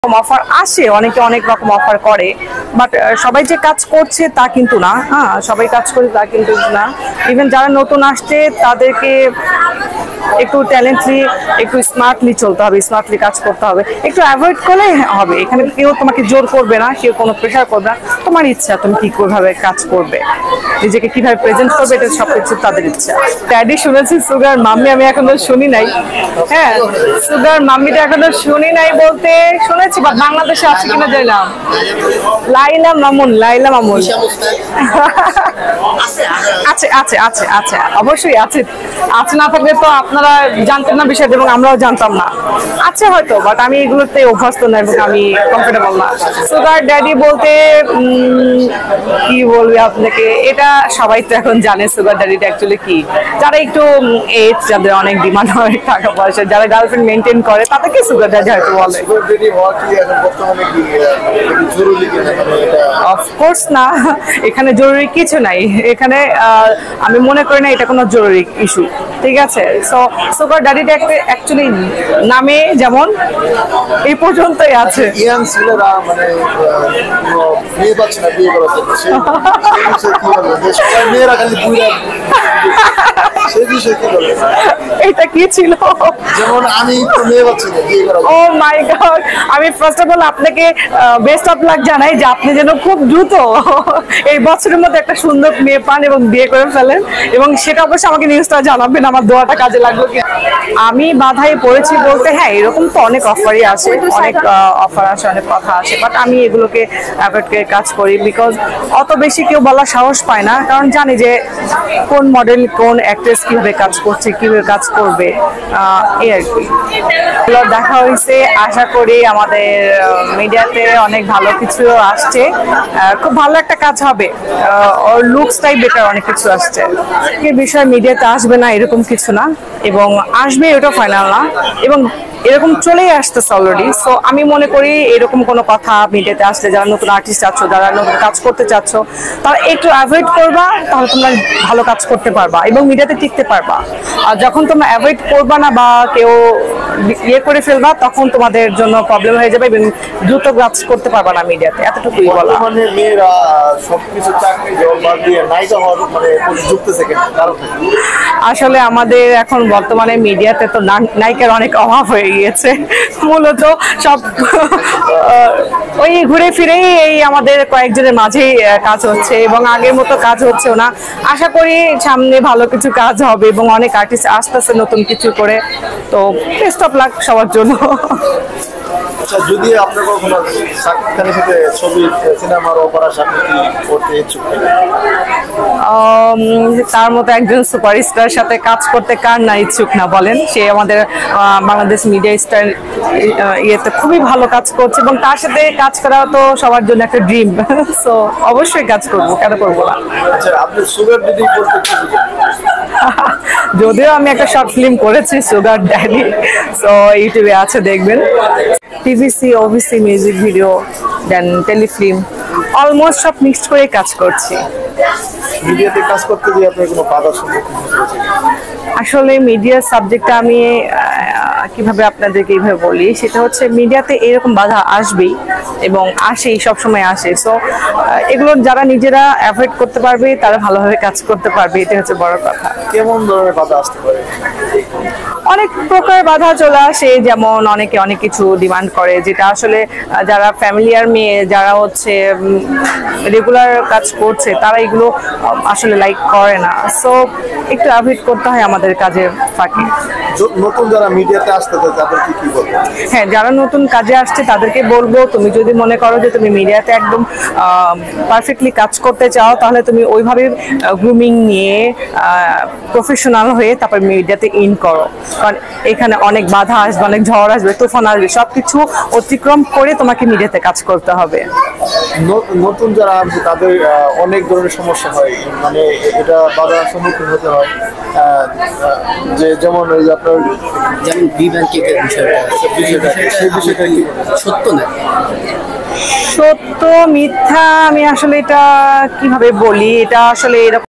Offer আসে, অনেকে অনেক রকম অফার করে, বাট সবাই যে কাজ করছে তা কিন্তু না। হ্যাঁ, সবাই কাজ করে তা কিন্তু না। ইভেন যারা নতুন আসছে তাদেরকে একটু ট্যালেন্টলি, একটু স্মার্টলি চলতে হবে, স্মার্টলি কাজ করতে হবে, একটু অ্যাভয়েড করলে হবে। এখানে কেউ তোমাকে জোর করবে না, কেউ কোনো প্রেশার করবে না। তোমার ইচ্ছা তুমি কিভাবে কাজ করবে, নিজেকে কিভাবে প্রেজেন্ট করবে, এটা সবকিছু তাদের ইচ্ছা। ড্যাডি শুনেছি সুগার মাম্মি, আমি এখনো শুনি নাই। হ্যাঁ, সুগার মাম্মিটা এখনো শুনি নাই বলতে শুনেছি, বাট বাংলাদেশে আছে কিনা জানলাম। লাইলা মামুন, লাইলা মামুন আছে আছে আছে আছে, অবশ্যই আছে। আছে না থাকলে তো আপনারা জানতেন না বিষয়টা এবং আমরাও জানতাম না। আছে হয়তো, বাট আমি এগুলোতে অভ্যস্ত না এবং আমি কমফোর্টেবল না। সুগার ড্যাডি বলতে কি বলবি আপনাকে, এটা সবাই তো এখন জানে সুগার ড্যাডিটা অ্যাকচুয়ালি কি। যারা একটু এজ, যাদের অনেক ডিমান্ড হয় টাকা পয়সা, যারা গার্লফ্রেন্ড মেনটেন করে তাদেরকে সুগার ড্যাডি হয়তো বলে। অফকোর্স না, এখানে জরুরি কিছু নাই। এখানে আমি মনে করি না এটা কোনো জরুরি ইস্যু, ঠিক আছে। সো সুগার ড্যাডিটা অ্যাকচুয়ালি নামে যেমন এই পর্যন্তই আছে। ইয়াং ছেলেরা মানে বিয়ে পাচ্ছে না, বিয়ে করার জন্য সবাই মেয়েরা খালি সেই বিষয়ে কি বলবে? এটা কি ছিল? যেমন আমি তো মেয়ে পাচ্ছি না বিয়ে করার। ও মাই গড, আমি ফার্স্ট অফ অল আপনাকে বেস্ট অফ লাক জানাই যে আপনি যেন খুব দ্রুত এই বছরের মধ্যে একটা সুন্দর মেয়ে পান এবং বিয়ে করে ফেলেন, এবং সেটা অবশ্যই আমাকে নিউজটা জানাবেন, আমার দোয়াটা কাজে লাগলো। আমি বাধায় পড়েছি বলতে, হ্যাঁ এরকম তো অনেক অফারই আছে, অনেক অফার আছে, অনেক কথা আছে, বাট আমি এগুলোকে অ্যাভয়েড করে কাজ করি। বিকজ অত বেশি কেউ বলার সাহস পায় না, কারণ জানি যে কোন মডেল, কোন অ্যাক্ট্রেস কিভাবে কাজ করছে, কিভাবে কাজ করবে, এই আর কি। দেখা হয়েছে, আশা করি আমাদের মিডিয়াতে অনেক ভালো কিছু আসছে, খুব ভালো একটা কাজ হবে। ওর লুকসটাই বেটার, অনেক কিছু আসছে। এই বিষয় মিডিয়াতে আসবে না এরকম কিছু না, এবং আসবে এটা ফাইনাল না, এবং এরকম চলেই আসতেছে অলরেডি। সো আমি মনে করি এরকম কোনো কথা মিডিয়াতে আসলে, যারা নতুন আর্টিস্ট আছো, যারা নতুন কাজ করতে চাচ্ছ, তারা একটু অ্যাভয়েড করবা, তাহলে তোমরা ভালো কাজ করতে পারবা এবং মিডিয়াতে টিকতে পারবা। আর যখন তোমরা অ্যাভয়েড করবা না বা কেউ ইয়ে করে ফেলবা, তখন তোমাদের জন্য প্রবলেম হয়ে যাবে এবং দ্রুত কাজ করতে পারবা না মিডিয়াতে। এতটুকুই বলা। মানে মেয়েরা সবকিছু চাকরি বাদ দিয়ে নায়িকা হওয়ার মানে যুক্তেছে কেন? আসলে আমাদের এখন বর্তমানে মিডিয়াতে তো নায়িকার অনেক অভাব হয়ে গিয়েছে। মূলত সব ওই ঘুরে ফিরেই এই আমাদের কয়েকজনের মাঝেই কাজ হচ্ছে, এবং আগের মতো কাজ হচ্ছেও না। আশা করি সামনে ভালো কিছু কাজ হবে এবং অনেক আর্টিস্ট আসতেছে নতুন কিছু করে। তো বেস্ট অফ লাক সবার জন্য। আচ্ছা, যদি আপনার কখনো শাকিব খানের সাথে ছবি, সিনেমার অপার আসে, আপনি কি করতে ইচ্ছুক? তার মতো একজন সুপারস্টার সাথে কাজ করতে কার না ইচ্ছুক না বলেন। সে আমাদের বাংলাদেশ মিডিয়া স্টার ইয়েতে খুবই ভালো কাজ করছে, এবং তার সাথে কাজ করা তো সবার জন্য একটা ড্রিম। সো অবশ্যই কাজ করবো, কেন করবো না। আচ্ছা, আপনি সুগার দিদি বলতে কি বুঝেন? যদিও আমি একটা শর্ট ফিল্ম করেছি সুগার ড্যাডি, সো ইউটিউবে আছে, দেখবেন। TVC, OVC, music video, then telefilm, almost সব মিক্সড করে কাজ করছি। মিডিয়াতে কাজ করতে গিয়ে আপনার কোনো বাধার সম্মুখীন হয়েছে? আসলে মিডিয়ার সাবজেক্টটা আমি কিভাবে আপনাদেরকে এইভাবে বলি, সেটা হচ্ছে মিডিয়াতে এরকম বাধা আসবেই এবং আসেই, সবসময় আসে। সো এগুলো যারা নিজেরা অ্যাভয়েড করতে পারবে তারা ভালোভাবে কাজ করতে পারবে, এটা হচ্ছে বড় কথা। কেমন ধরনের বাধা আসতে পারে? অনেক প্রকার বাধা চলে আসে, যেমন অনেকে অনেক কিছু ডিমান্ড করে, যেটা আসলে যারা ফ্যামিলিয়ার মেয়ে, যারা হচ্ছে রেগুলার কাজ করছে, তারা এগুলো আসলে লাইক করে না। সো একটু অ্যাভয়েড করতে হয় আমাদের কাজের ফাঁকে। নতুন যারা মিডিয়াতে আসতে চায় তাদেরকে কি বলবো? হ্যাঁ, যারা নতুন কাজে আসছে তাদেরকে বলবো, তুমি যদি মনে করো যে তুমি মিডিয়াতে একদম পারফেক্টলি কাজ করতে চাও, তাহলে তুমি ওইভাবে গ্রুমিং নিয়ে প্রফেশনাল হয়ে তারপর মিডিয়াতে ইন করো। কারণ এখানে অনেক বাধা আসবে, অনেক ঝড় আসবে, তুফান আসবে, সবকিছু অতিক্রম করে তোমাকে মিডিয়াতে কাজ করতে হবে। নতুন যারা আসছে তাদের অনেক ধরনের সমস্যা হয়, মানে এটা বাধার সম্মুখীন হতে হয়। যে যেমন ওই যে আপনার যেমন বিব্যাংকের বিষয়টা সেই বিষয়টা কি সত্য না? সত্য মিথ্যা আমি আসলে এটা কিভাবে বলি, এটা আসলে এরকম